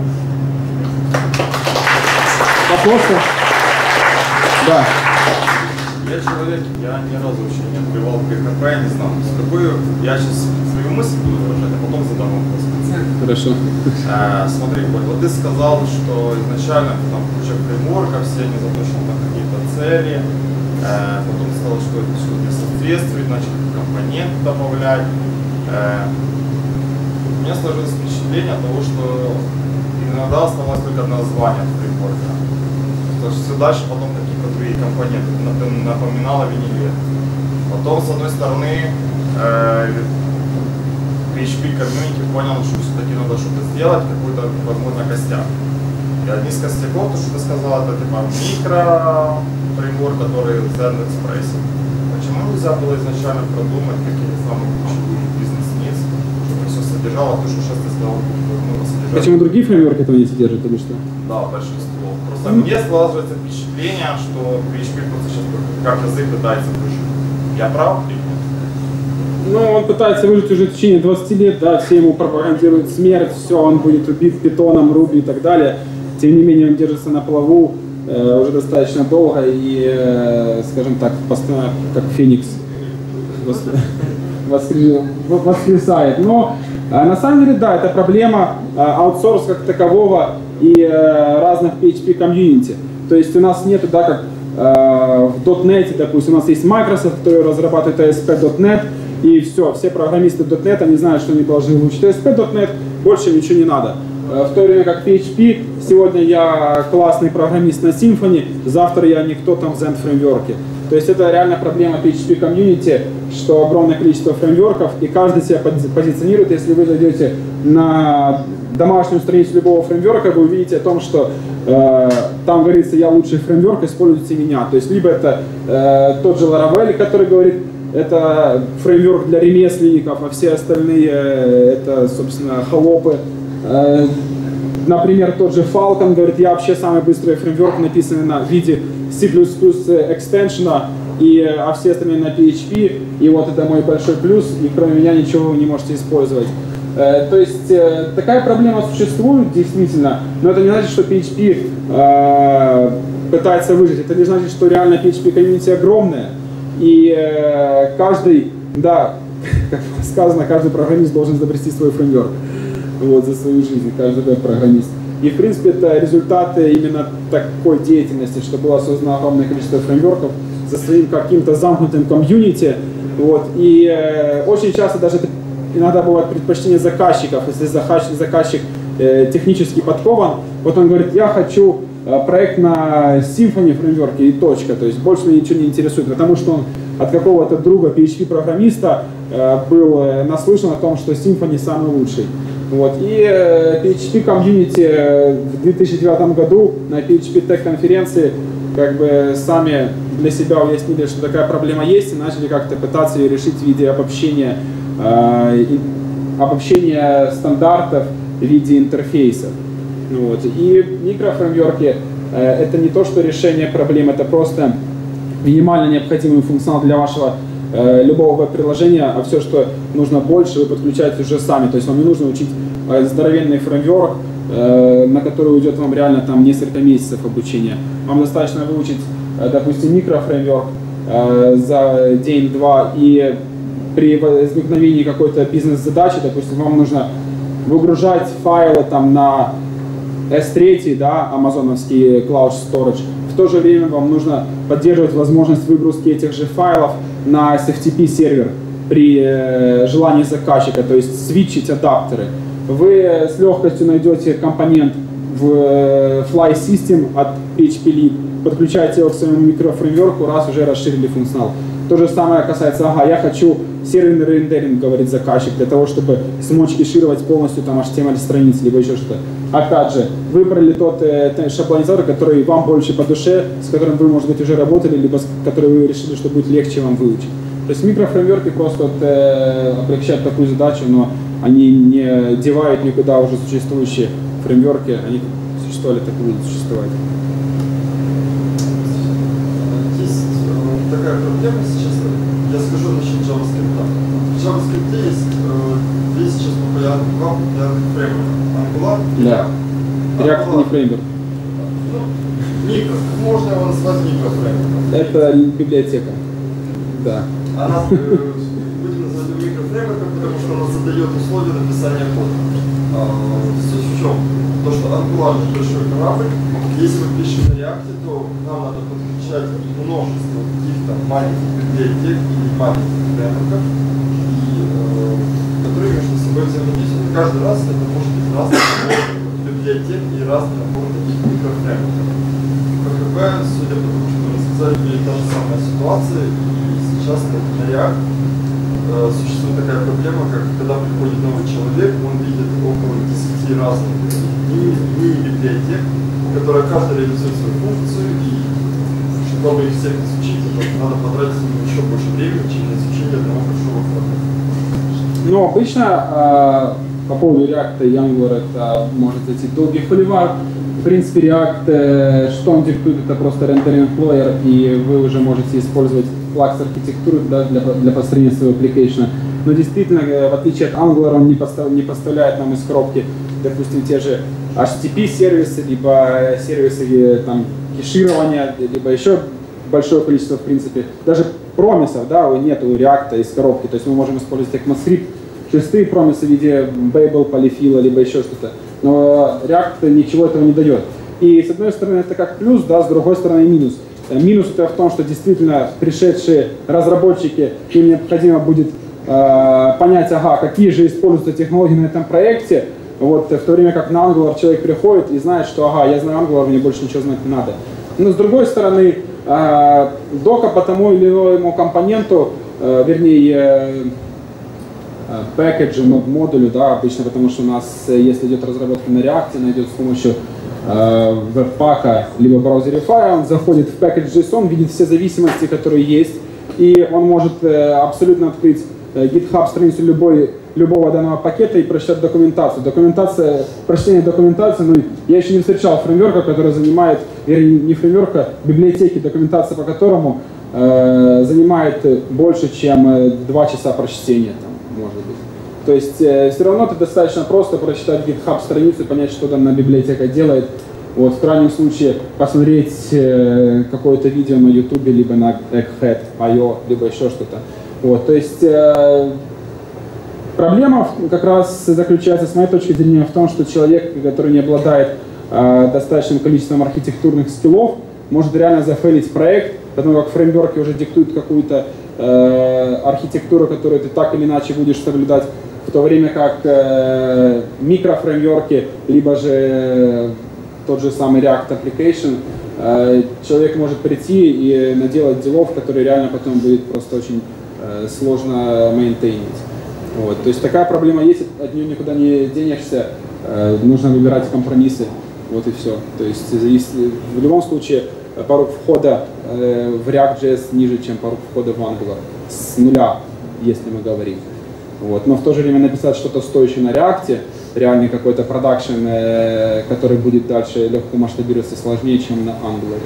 A: Вопросы? Да.
B: Я человек, я ни разу вообще не открывал пи эйч пи, я не знал. С какой я сейчас свою мысль буду выражать, а потом задам вопрос.
A: Хорошо.
B: А, смотри, вот, вот ты сказал, что изначально там куча фреймворков, все они заточены на какие-то цели. А, потом ты сказал, что это все не соответствует, начали компоненты добавлять. А, у меня сложилось впечатление того, что иногда оставалось только название фреймворка. Потому что все дальше потом какие-то другие компоненты, напоминало винилет. Потом, с одной стороны, э, пи эйч пи комьюнити понял, что все-таки надо что-то сделать, какой-то, возможно, костяк. И одни из костяков, то, что ты сказал, это типа микро фреймворк, который Zend Expressive. Почему нельзя было изначально продумать какие-то самые ключевые бизнес-низ, чтобы все содержало то, что сейчас ты сказал, ну, содержать.
A: Почему другие фреймворки этого не содержат, или что?
B: Да, большинство. Просто мне складывается впечатление, что пи эйч пи просто сейчас как язык пытается выжить. Я прав или нет?
A: Ну, он пытается выжить уже в течение двадцати лет, да, все ему пропагандируют смерть, все, он будет убит питоном, Руби и так далее. Тем не менее, он держится на плаву э, уже достаточно долго и, э, скажем так, постоянно, как Феникс, воскресает. Но э, на самом деле, да, это проблема э, аутсорс как такового и э, разных пи эйч пи комьюнити. То есть у нас нет, да, как э, в .NET, допустим, у нас есть Microsoft, который разрабатывает эй эс пи точка нет, и все, все программисты .NET, они знают, что они должны выучить эй эс пи точка нет, больше ничего не надо. В то время как пи эйч пи, сегодня я классный программист на Symfony, завтра я никто там в Zend фреймворке. То есть это реально проблема пи эйч пи комьюнити, что огромное количество фреймворков, и каждый себя позиционирует. Если вы зайдете на домашнюю страницу любого фреймворка, вы увидите о том, что э, там говорится: я лучший фреймворк, используйте меня. То есть либо это э, тот же Laravel, который говорит: это фреймворк для ремесленников, а все остальные э, это, собственно, холопы. Э, например, тот же Falcon говорит: я вообще самый быстрый фреймворк, написанный на виде C++ экстеншена, и, а все остальные на пи эйч пи, и вот это мой большой плюс, и кроме меня ничего вы не можете использовать. Э, то есть э, такая проблема существует действительно, но это не значит, что пи эйч пи э, пытается выжить, это лишь значит, что реально пи эйч пи комьюнити огромное, и э, каждый, да, как сказано, каждый программист должен изобрести свой фреймворк вот, за свою жизнь, каждый веб-программист. И в принципе это результаты именно такой деятельности, что было создано огромное количество фреймворков за своим каким-то замкнутым комьюнити. Вот. И э, очень часто даже это иногда бывает предпочтение заказчиков. Если заказчик, заказчик э, технически подкован, вот он говорит: я хочу э, проект на Symfony фреймворке и точка. То есть больше меня ничего не интересует, потому что он от какого-то друга пи эйч пи-программиста э, был э, наслышан о том, что Symfony самый лучший. Вот. И э, пи эйч пи комьюнити в две тысячи девятом году на пи эйч пи Tech конференции как бы сами для себя уяснили, что такая проблема есть, и начали как-то пытаться ее решить в виде обобщения, э, обобщения стандартов в виде интерфейсов. Вот. И микрофреймворки э, это не то, что решение проблем, это просто минимально необходимый функционал для вашего э, любого веб-приложения, а все, что нужно больше, вы подключаете уже сами. То есть вам не нужно учить э, здоровенный фреймворк, э, на который уйдет вам реально там несколько месяцев обучения. Вам достаточно выучить, э, допустим, микрофреймворк э, за день-два, и при возникновении какой-то бизнес-задачи, допустим, вам нужно выгружать файлы там на эс три, да, амазоновский Cloud Storage. В то же время вам нужно поддерживать возможность выгрузки этих же файлов на эс эф ти пи сервер при э, желании заказчика, то есть свитчить адаптеры. Вы с легкостью найдете компонент в э, Fly System от пи эйч пи Lead, подключаете его к своему микрофреймворку, раз уже расширили функционал. То же самое касается: ага, я хочу серверный рендеринг, говорит заказчик, для того, чтобы смочь кешировать полностью там эйч ти эм эль-страницы, либо еще что-то. Опять же, выбрали тот э, шаблонизатор, который вам больше по душе, с которым вы, может быть, уже работали, либо с которым вы решили, что будет легче вам выучить. То есть микрофреймворки просто вот, э, облегчают такую задачу, но они не девают никуда уже существующие фреймворки, они существовали, так и будут существовать.
C: Есть э, такая проблема сейчас, я скажу насчет JavaScript. В JavaScript есть э, две сейчас популярных, два популярных фреймворка. Angular и
A: да. React не фреймворк.
C: Ну, микро, можно его назвать микрофреймворком.
A: Это библиотека. Да.
C: Она, э, будем называть его микрофреймворком, потому что она задает условия написания кода. А, суть в чем? То, что Angular — большой корабль. Если мы пишем на React, то нам надо подключать множество каких-то маленьких библиотек или маленьких фреймворков, и, э, которые между собой взаимодействуют. Каждый раз это может быть разный набор библиотек и разный набор таких микрофреймворков. В пэ хэ пэ, судя по тому, что вы сказали, были та же самая ситуация, и сейчас на React э, существует такая проблема, как когда приходит новый человек, он видит около десяти разных мини-библиотек, которая каждая реализует свою функцию, и чтобы их всех изучить, надо потратить еще больше времени, чем на изучение одного большого кода.
A: Ну, обычно э, по поводу React и Angular это может идти долгий холивар. В принципе, React, э, что он диктует, это просто рендеринг плеер, и вы уже можете использовать Flux архитектуру, да, для, для построения своего application. Но действительно, в отличие от Angular, он не, постав, не поставляет нам из коробки, допустим, те же эйч ти ти пи сервисы, либо сервисы там, кеширования, либо еще большое количество, в принципе, даже промисов, да, нету React из коробки, то есть мы можем использовать ECMAScript, шестые промисы в виде Babel, Polyfill, либо еще что-то, но React ничего этого не дает. И с одной стороны это как плюс, да, с другой стороны минус. Минус это в том, что действительно пришедшие разработчики, им необходимо будет э, понять, ага, какие же используются технологии на этом проекте, вот, в то время как на Angular человек приходит и знает, что ага, я знаю Angular, мне больше ничего знать не надо. Но с другой стороны, э, дока по тому или иному компоненту, э, вернее, э, пэкэджу, модулю, да, обычно потому что у нас, если идет разработка на React, она идет с помощью э, веб-пака либо браузерифая, он заходит в пэкэдж JSON, видит все зависимости, которые есть, и он может э, абсолютно открыть э, GitHub страницу любой, любого данного пакета и прочитать документацию. Документация, прочтение документации, ну, я еще не встречал фреймворка, который занимает, вернее, не фреймворка, библиотеки, документация по которому э, занимает больше, чем два часа прочтения. Может быть. То есть э, все равно это достаточно просто прочитать GitHub страницу и понять, что данная библиотека делает. Вот, в крайнем случае посмотреть э, какое-то видео на YouTube, либо на Egghead точка ай о, либо еще что-то. Вот, то есть э, проблема как раз заключается, с моей точки зрения, в том, что человек, который не обладает э, достаточным количеством архитектурных скиллов, может реально зафейлить проект, потому как фреймворки уже диктуют какую-то э, архитектуру, которую ты так или иначе будешь соблюдать, в то время как э, микрофреймворки, либо же э, тот же самый React Application, э, человек может прийти и наделать делов, которые реально потом будет просто очень э, сложно мейнтейнить. Вот. То есть такая проблема есть, от нее никуда не денешься, э, нужно выбирать компромиссы, вот и все. То есть если, в любом случае порог входа э, в React.js ниже, чем порог входа в Angular, с нуля, если мы говорим. Вот. Но в то же время написать что-то стоящее на React, реальный какой-то продакшн, э, который будет дальше легко масштабироваться, сложнее, чем на Angular.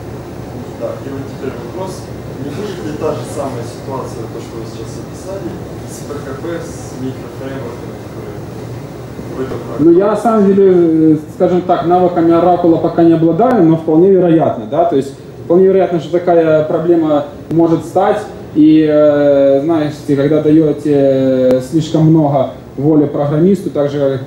C: Да, и вот теперь вопрос, не будет ли та же самая ситуация, то, что вы сейчас описали, с пэ ха пэ, с микрофреймворками, которые в этом...
A: Ну, я на самом деле, скажем так, навыками Oracle пока не обладаю, но вполне вероятно, да, то есть вполне вероятно, что такая проблема может стать, и, э, знаете, когда даете слишком много воли программисту, так же, как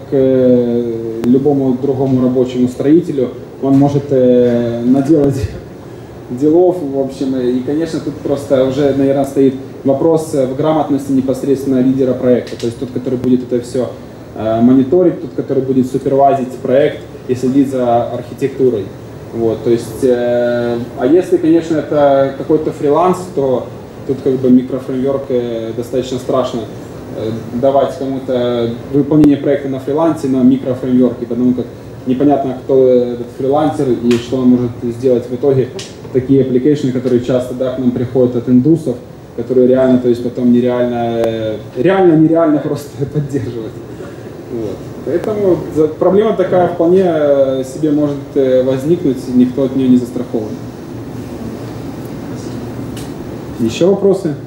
A: э, любому другому рабочему строителю, он может э, наделать делов, в общем, и, конечно, тут просто уже, наверное, стоит вопрос в грамотности непосредственно лидера проекта, то есть тот, который будет это все э, мониторить, тот, который будет супервайзить проект и следить за архитектурой. Вот, то есть, э, а если, конечно, это какой-то фриланс, то тут как бы микрофреймворк э, достаточно страшно э, давать кому-то выполнение проекта на фрилансе, на микрофреймворке, потому как непонятно, кто этот фрилансер и что он может сделать в итоге. Такие аппликейшны, которые часто, да, к нам приходят от индусов, которые реально, то есть потом нереально, реально нереально просто поддерживать. Вот. Поэтому проблема такая вполне себе может возникнуть, никто от нее не застрахован. Еще вопросы?